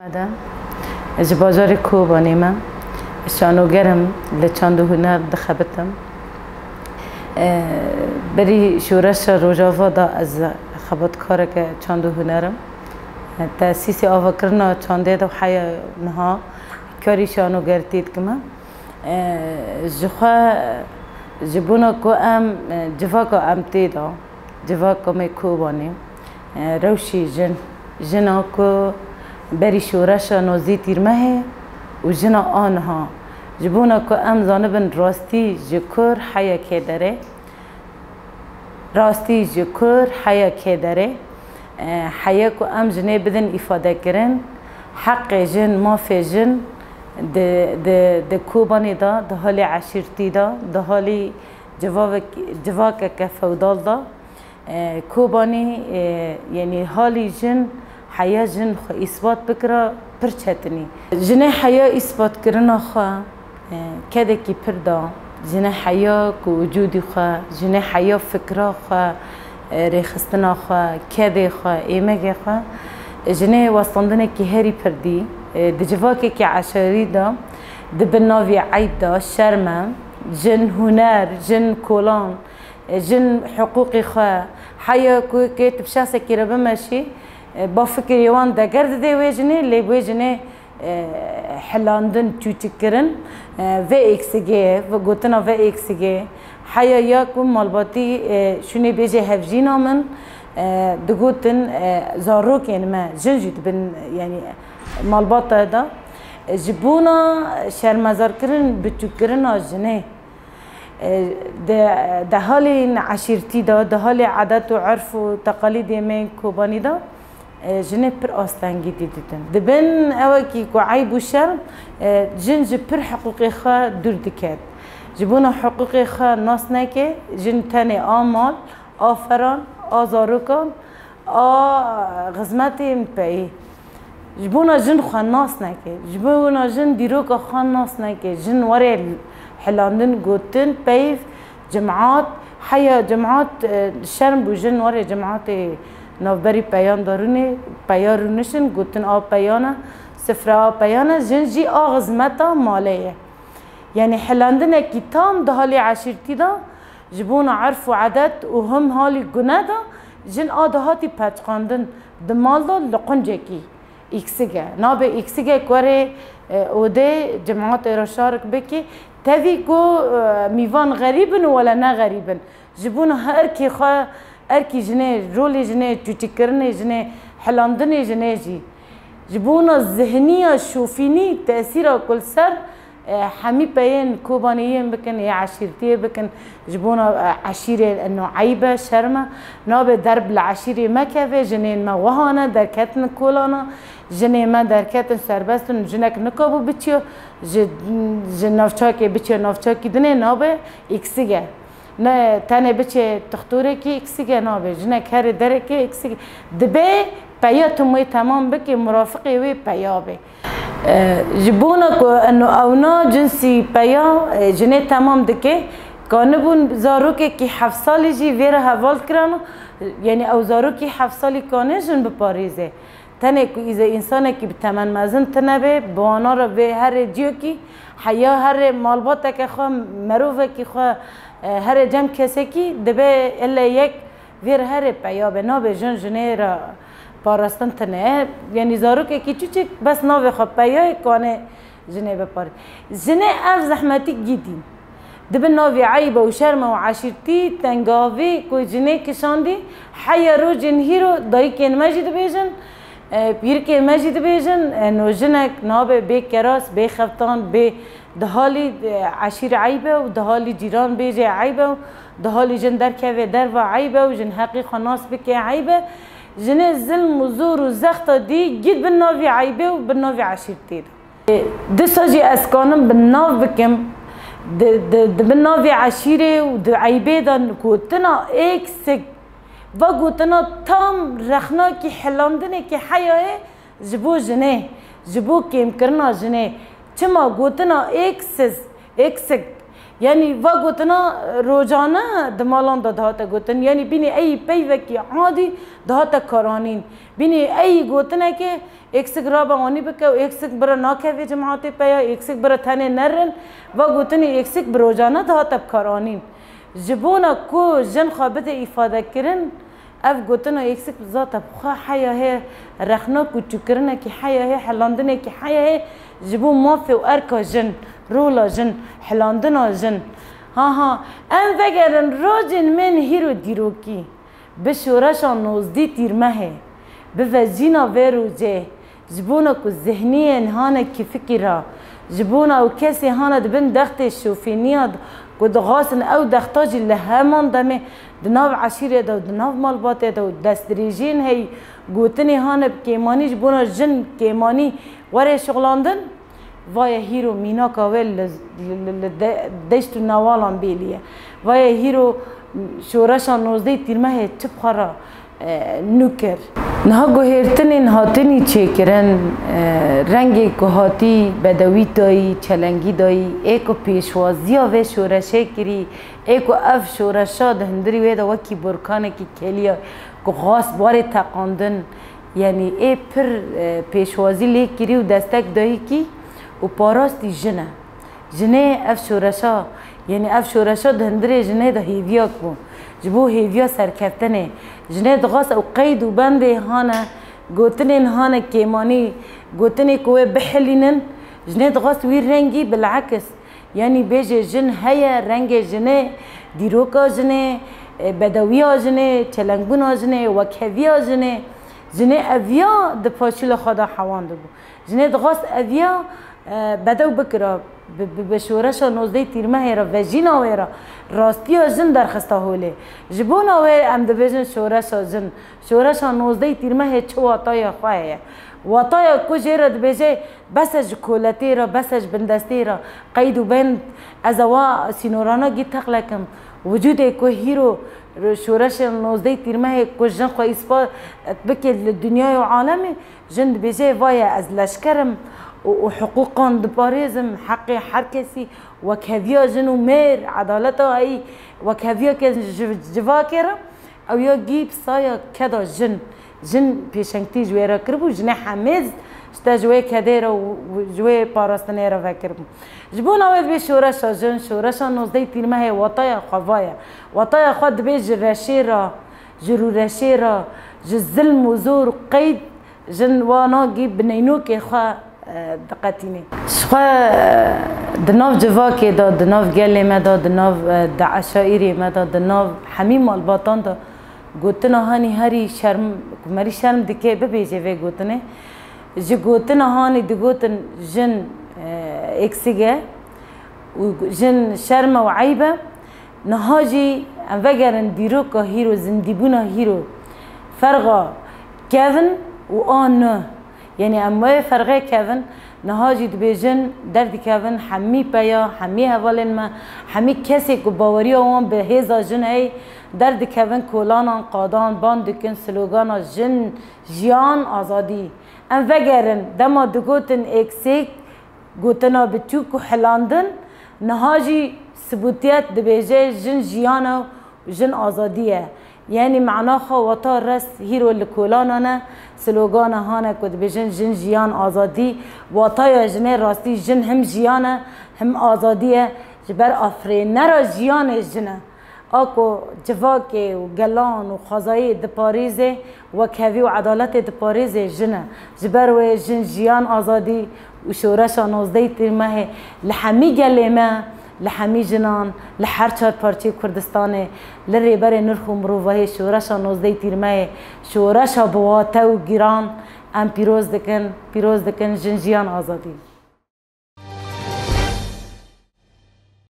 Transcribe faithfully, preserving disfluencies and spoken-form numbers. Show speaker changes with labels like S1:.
S1: هذا جبازار کوبانی من شانوگرم لچند هنر دخبتم بری شورش روجاوا دا از خبط کار که چند هنرم تأسیس آوکرنا چنده دو حیا نها کاری شانوگرتید کم جخوا جبونا کو ام جوا کو ام تیدا جوا کو می کوبانی روشی جن جنا کو بری شورش نوزی تیرمه و جنا آنها جبونا کو ام زانبن راستی جکر حیا که داره راستی جکر حیا که داره حیا کو ام جنه بدن افاده کرن حق جن ما فی جن د د د کوبانی دا د حال عشیرتی دا د حال جواک جواک که فودال دا کوبانی یعنی حالی جن حیا جن خو اثبات بکره پرچتنی جنه حیا اثبات کرنا خو کده کی پردا جنه حیا کو وجودی خو جنه حیا فکره خو رخصتنا خو کده خو ایمگه خو جنه واسطندنه کی هری پردی د جواکی که عشری دا د بناوی عیب دا شرمه جن هنر جن کولان جن حقوقی خواه حیا که که تبشاسه که ربه ماشی با فکر یوان دا گرد ده ویجنه لی ویجنه حلاندن چوچی کرن و ایکسگه و گوتنا و ایکسگه حیا یا که مالباتی شونه بیجه هفجینا من دگوتن زاروک یعنی ما جنجی دبن یعنی مالبات هذا جبونا شرمزار كرن بتو كرن جنه ده ده حال عشيرتي ده ده حال عادات و عرف و تقاليد من كوباني ده جنه پر آستانگی دیدن دبن اوکی کو عیب و شرم جن جبر حقوقی خا دور دکد جبونا حقوقی خا ناس نکه جن تنه آمال آفران آزاروکان آ غزمتی مپی جبونا جن خان ناس نکه جبونا جن دیروک خان ناس نکه جن وره حلاندن گوتن پیف جماعات حیا جماعات شرم بو جن وره جماعات نوبری پیان دارونه پیارونشن گوتن آب پیانه سفره آب پیانه جن جی آغزمتا مالیه یعنی حلاندن اکی تام ده حالی عشیرتی دا جبونا عرف و عادت و هم حالی گناه دا جن آدهاتی پچقاندن دمال دا لقنجه کی ایکسگه نابه ایکسگه کوره اوده جماعت را شارک بکی تاوی کو میوان غریبن ولا نه غریبن جبون هر کی خواه هر کی جنه رولی جنه چوچی کرنه جنه حلاندنه جنه جی جبون ذهنی شوفینی تأثیر کل سر حمی پین کوبانیین بکن یا عشیرتیه بکن جبونا عشیره انه عیبه شرمه نابه درب العشیره مکوه جنین ما وهانه در کتن کولانا جنین ما در کتن سربستن جنک نکابو بچیو جن نافچاکی بچیو نافچاکی دنه نابه اکسیگه نه تنه بچه تختوره کی اکسیگه نابه جنک هر دره کی اکسیگه دبه پیاتموی تمام بکی مرافقی وی پیابه جبونا کو انه اونا جنسی پیا جنه تمام دکه کانبون زاروکه کی هفت سالی جی ویره حوال کرانو یعنی او زاروکی هفت سالی کانه جن بپاریزه تنه کو ایزه انسانه کی بتمن مزن تنبه بانا را به هر جیو کی حیا هر مالباته که خواه مروفه کی خواه هر جمع کسی کی دبه الا یک ویره هر پیا به نابه جن جنه را پاراستن تنه یعنی زارو که کی چوچک بس ناوی خواب پیای کانه جنه بپاری جنه اف زحمتی گیدین دبن ناوی عیبه و شرم و عشیرتی تنگاوی کوی جنه کشاندی حیا رو جنهی رو دایی که مجید بیجن پیر که مجید بیجن انو جنک نابه بی کراس بی خفتان بی دهالی عشیر عیبه و دهالی جیران بیجه عیبه و دهالی جن در که در و عیبه و جن حقی خناس بکه عیبه جنه ظلم و زور و زخت دی گید بالناوی عیبه و بالناوی عشیرتی ده ساجی اسکانم بالناو بکم ده بالناوی عشیره و ده عیبه دان گوتنا ایک سگ و گوتنا تام رخنا کی حلاندنه کی حیاه جبو جنه جبو کم کرنا جنه چما گوتنا ایک سز ایک سگ يعني و گوتنا روزانه دمالان دهاتا گوتن یعنی بینی ای پیوکی عادی دهاتا کارانین بینی ای گوتنه که اکسک را بانی بکه و اکسک برا ناکوی جماعتی پیا اکسک برا تنه نرن و گوتنی اکسک بروزانه دهاتا کارانین جبونا کو جن خوابت افاده کرن اف گوتنا اکسک ذات بخوا حیا هی رخنا کوچو کرنه کی حیا هی حلاندنه کی حیا هی جبو مافی و ارکا جن رولا جن حلاندنا جن ها ها ام وگرن راجن من هیرو دیروکی به شورشان نوزدی تیرمه به وزینا ویرو جه جبونا کو ذهنی انهانه کی فکره جبونا و کسی هانه دبن دخت شوفینیاد قد غاسن او دختاجي اللي همان دمي دناف عشيرة دو دناف مالباتي دو دستريجين هي قوتني هانا بكيماني جبونا جن كيماني وري شغلاندن ويا هيرو مينا كاويل دشتو نوالان بيليه ويا هيرو شورشان نوزدي تيرمه هي تبخرا نوكر نها گوهرتنی نهاتنی چیکرن رنگی گهاتی بدوی دایی چلنگی دایی ایکو پیشوازی و شورشه کری ایکو اف شورشا دهندری ویدا وکی برکانه کی کلیا کو غاس بار تقاندن یعنی ای پر پیشوازی لی کری و دستک دایی کی و پاراستی جنه جنه اف شورشا یعنی اف شورشا دهندری جنه ده هیویا کو جبو هیویا سرکفتنه جنه دغاس او قید و بنده هانه گوتنین هانه کیمانی گوتنی کوه بحلینن جنه دغاس وی رنگی بالعکس یعنی بیجه جن هیا رنگ جنه دیروکا جنه بدویا جنه چلنگبونا جنه وکهویا جنه جنه اویا د پاشیل خدا حوان دبو جنه دغاس اویا بدو بکرا به شورش نوزده تیرمه هیرا و جینا ویرا راستی ها جن درخسته هوله جبونا وی ام دبیجن شورش ها جن شورش ها نوزده تیرمه هی چو واتای خواهی واتای کجی را دبیجه بسج کولتی را بسج بندستی را قید و بند از اوا سینورانا گی تقلکم وجود که هیرو شورش نوزده تیرمه هی کج جن خواه اسپا بکی دنیای و عالمی جن دبیجه وای از لشکرم وحقوقا دباريزم حق هر کسی وكهفيا جنو مير عدالته هي وكهفيا كان جواكرة او يا جيب صايا كذا جن جن بيشنكتي جويرا كربو جنا حمز شتا جوي كديرا وجوي باراستنيرا فكربو جبونا ويد بي شورشا جن شورشا نوزدي تيرما هي وطايا خوايا وطايا خد بي جراشيرا جرو راشيرا جزلم وزور قيد جن وانا جيب بنينوكي خوا دقتيني شخوا دناف جواكي دا دناف قلي مدا دناف دعشائري مدا دناف حميم الباطان دا قوتنا هاني هاري شرم مري شرم دكي ببيجي في قوتنا جي قوتنا هاني دي قوتن جن اكسيجا وجن شرمة وعيبة نهاجي انفقرن ديروكا هيرو زنديبونا هيرو فرغا كيفن وآن يعني أما فرقه كيفن نهاجي دبيجن درد كيفن حمي بيا حمي هوالن ما حمي كسي كباوري وان بهذا جن هي درد كيفن كولانا قادان باندكن سلوغانا جن جيان آزادي ام وگرن دما دگوتن اكسيك گوتنا بتوكو حلاندن نهاجي ثبوتيات دبيجي جن جيانا جن آزادية يعني معناها وطا رس هيرو اللي كولانا سلوغانا هانا كود بجن جن جيان آزادي وطايا جنه راستي جن هم جيانا هم آزادية جبر آفرين نرا جيان جنه اكو جواكي وقلان وخزاي دي باريزي وكهوي وعدالتي دي باريزي جنه جبر و جن جيان آزادي وشورشا نوزدي تيرمه لحمي قليمه لحمي جنان لحر چار پارچه کردستانه لرهبر نرخ و مروفه شورشا نوزده تیرمه شورشا بواته و گیران ام پیروز دکن پیروز دکن جنجیان آزادی